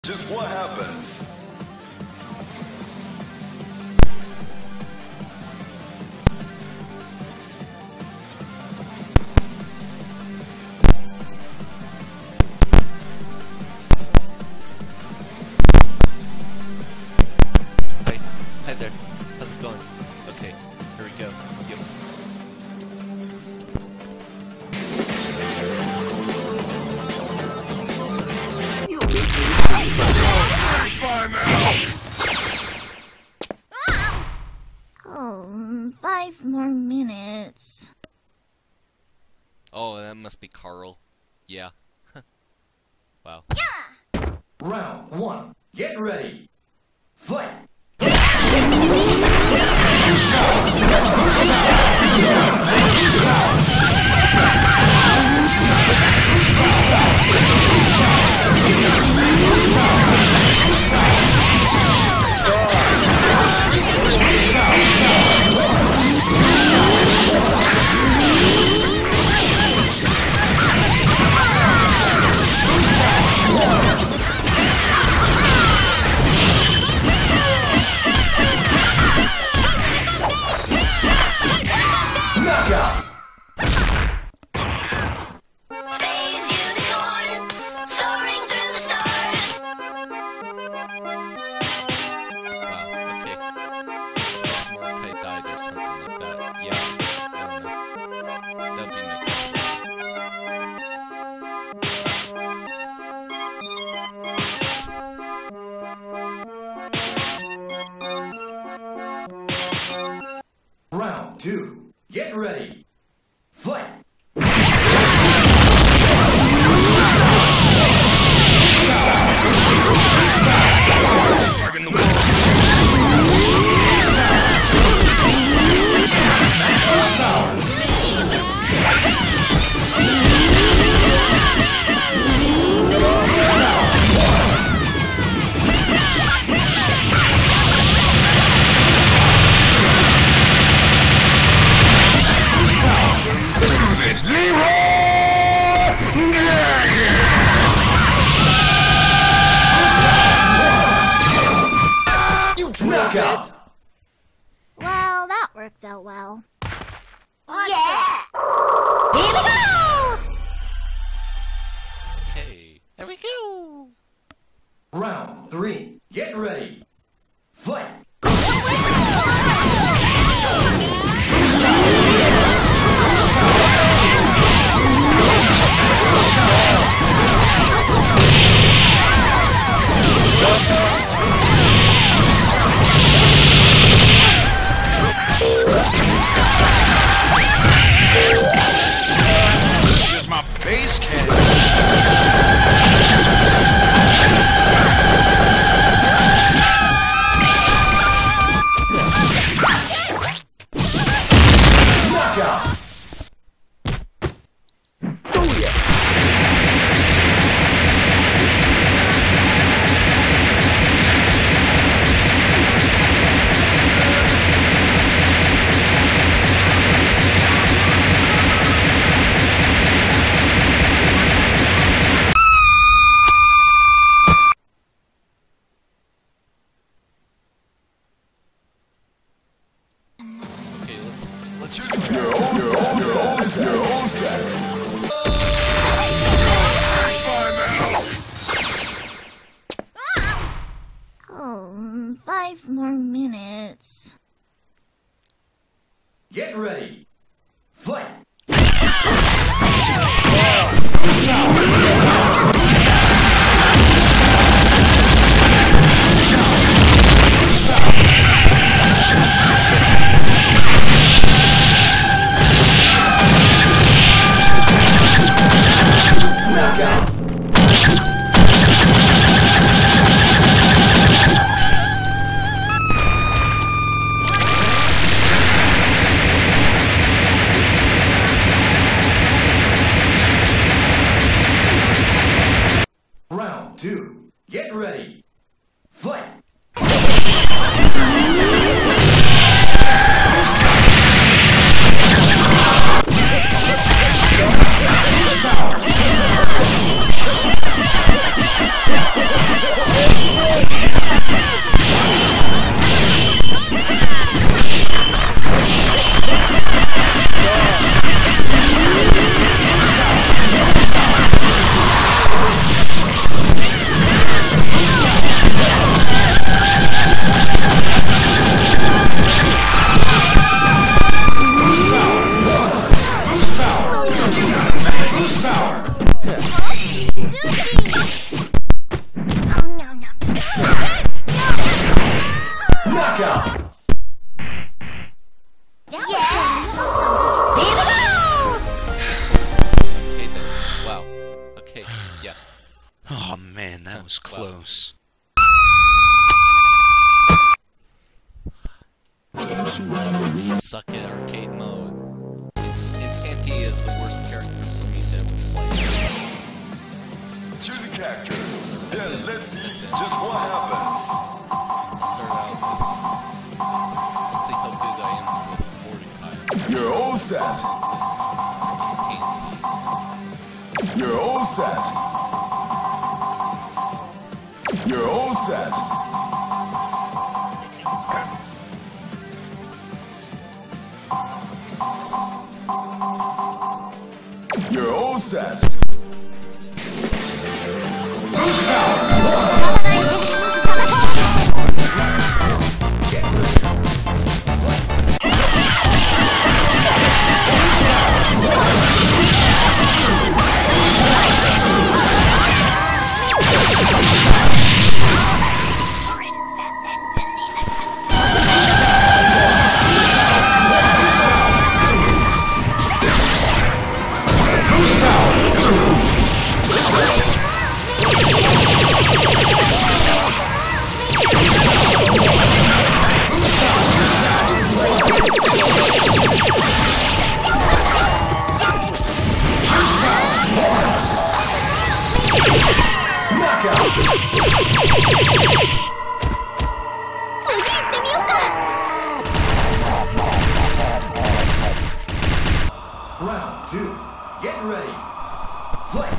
Just what happens? Hi there. How's it going? Okay, here we go. Yep. Oh, 5 more minutes. Oh, that must be Carl. Yeah. Wow. Yeah! Round 1. Get ready. Fight! Mordecai died or something like that. Yeah, I don't know. That would be my guess. Round 2. Get ready. Fight! Knockout! Well, that worked out well. Yeah! Here we go! Okay, there we go! Round 3. Get ready. Fight! Here's my base can. Knockout! Okay, let's You're all set. Oh, 5 more minutes. Get ready. Fight! Knockout! Round 2. Get ready. Fight! Suck it, arcade mode. Panty is the worst character for me to ever play. Choose a character. Then let's see just what happens. Start out with. Let's see how good I am with Mordecai. You're all set. Panty. You're all set. You're all set. You're all set. Round 2. Get ready. Fight.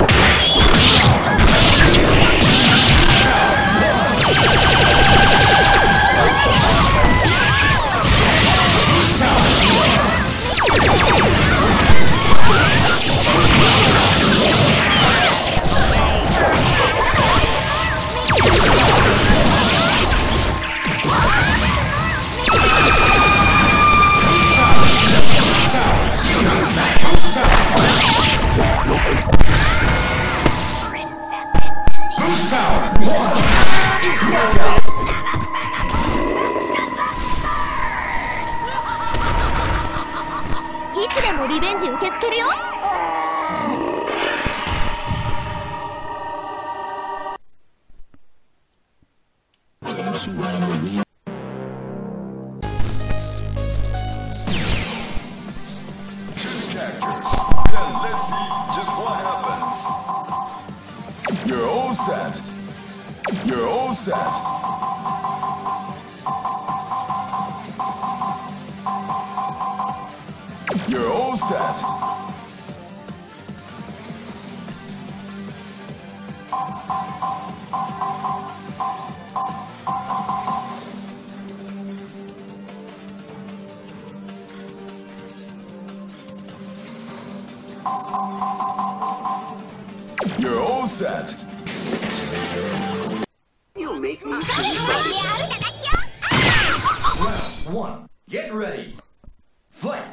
You're all set. You're all set. You're all set. You're all set. You make me see. Round 1. Get ready. Fight.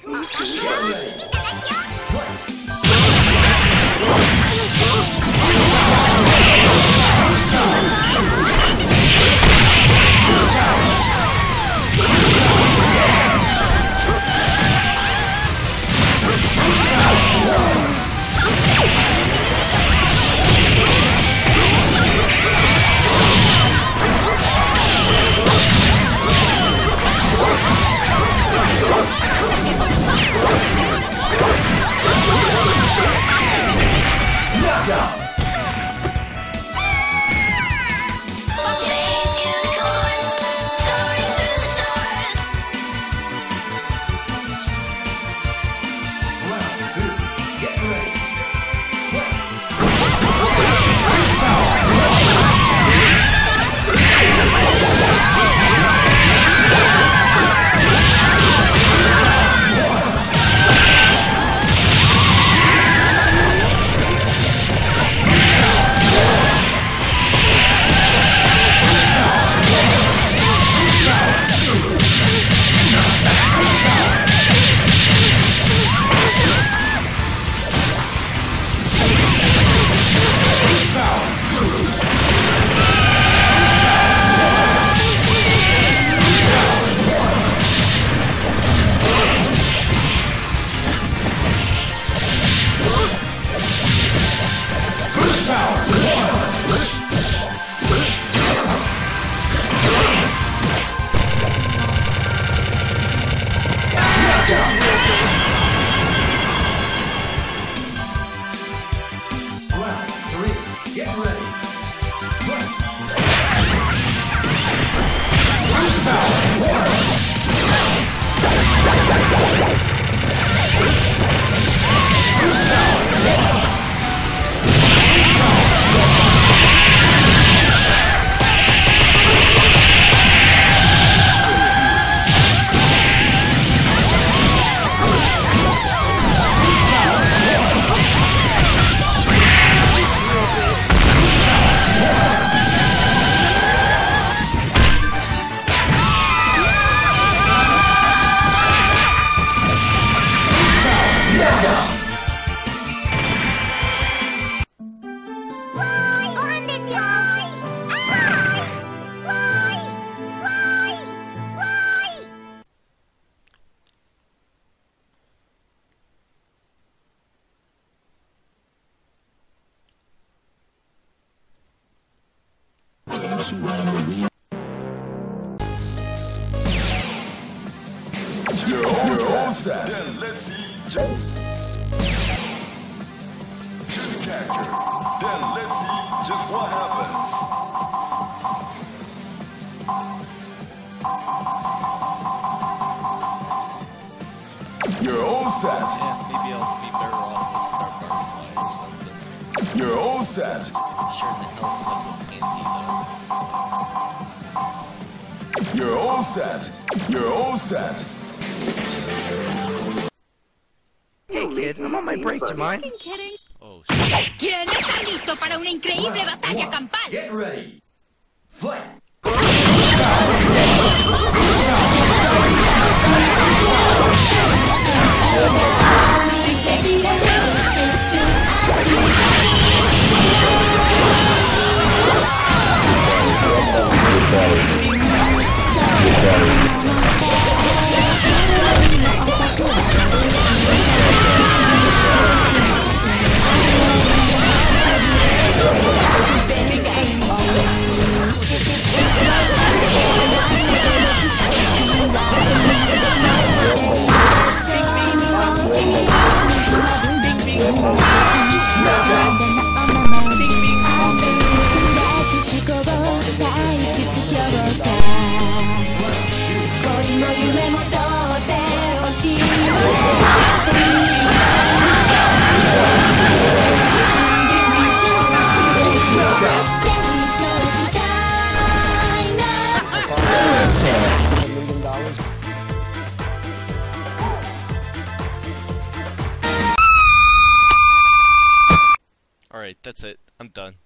Get ready. Fight. Knockout! Round 2. Get ready. Round 3. Get ready. You're all set. Then let's see. Choose a character. Then let's see just what happens. You're all set. Yeah, maybe I'll be better off with Star Butterfly or something. You're all set. Sure in the hell stuff with Panty though. You're all set. You're all set. Hey kid, I'm on my break, do you mind? Oh shit. ¿Quién está listo para una increíble batalla campal? Get ready. Fight. Alright, that's it. I'm done.